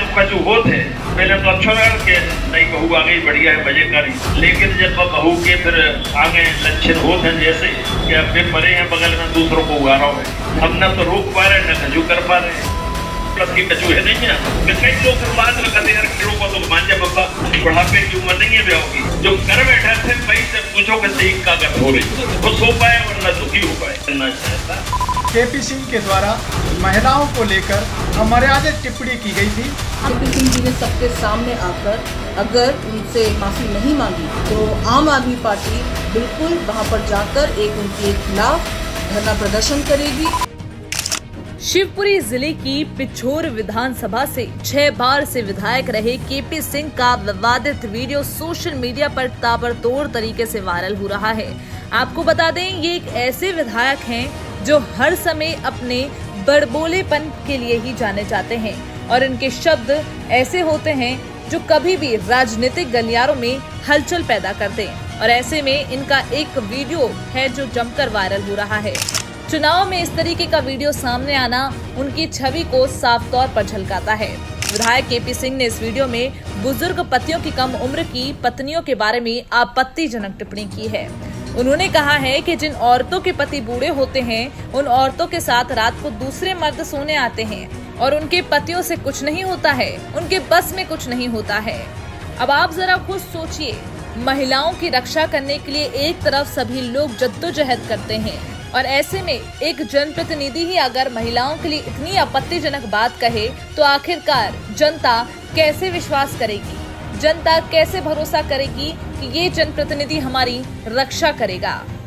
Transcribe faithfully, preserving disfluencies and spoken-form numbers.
कछु होते पहले तो अच्छा लगा कि नई बहू आ गई, बढ़िया है, मजे करी। लेकिन जब बहू के फिर आगे लक्षण होते हैं जैसे कि अपने परे हैं बगल में दूसरों को उगा रहा है, हम न तो रोक पा रहे न कछु कर पा रहे। प्लस की कछु है नहीं है कि कई लोग बात लगाते हैं कि लोगों को मान जा बाबा बुढ़ापे की उम्र नहीं है ब्याह की, जो कर बैठा थे भाई से पूछो कि सही कागज हो रही वो सो पाए वरना दुखी हो पाए। करना चाहता केपी सिंह के द्वारा महिलाओं को लेकर अमर्यादित टिप्पणी की गई थी। केपी सिंह जी ने सबके सामने आकर अगर उनसे माफी नहीं मांगी तो आम आदमी पार्टी बिल्कुल वहां पर जाकर एक उनके खिलाफ धरना प्रदर्शन करेगी। शिवपुरी जिले की पिछोर विधानसभा से छह बार से विधायक रहे केपी सिंह का विवादित वीडियो सोशल मीडिया पर ताबड़तोड़ तरीके से वायरल हो रहा है। आपको बता दें, ये एक ऐसे विधायक हैं जो हर समय अपने बड़बोलेपन के लिए ही जाने जाते हैं और इनके शब्द ऐसे होते हैं जो कभी भी राजनीतिक गलियारों में हलचल पैदा करते हैं। और ऐसे में इनका एक वीडियो है जो जमकर वायरल हो रहा है। चुनाव में इस तरीके का वीडियो सामने आना उनकी छवि को साफ तौर पर झलकाता है। विधायक केपी सिंह ने इस वीडियो में बुजुर्ग पतियों की कम उम्र की पत्नियों के बारे में आपत्तिजनक टिप्पणी की है। उन्होंने कहा है कि जिन औरतों के पति बूढ़े होते हैं उन औरतों के साथ रात को दूसरे मर्द सोने आते हैं और उनके पतियों से कुछ नहीं होता है, उनके बस में कुछ नहीं होता है। अब आप जरा खुद सोचिए, महिलाओं की रक्षा करने के लिए एक तरफ सभी लोग जद्दोजहद करते हैं और ऐसे में एक जनप्रतिनिधि ही अगर महिलाओं के लिए इतनी आपत्तिजनक बात कहे तो आखिरकार जनता कैसे विश्वास करेगी? जनता कैसे भरोसा करेगी कि ये जनप्रतिनिधि हमारी रक्षा करेगा?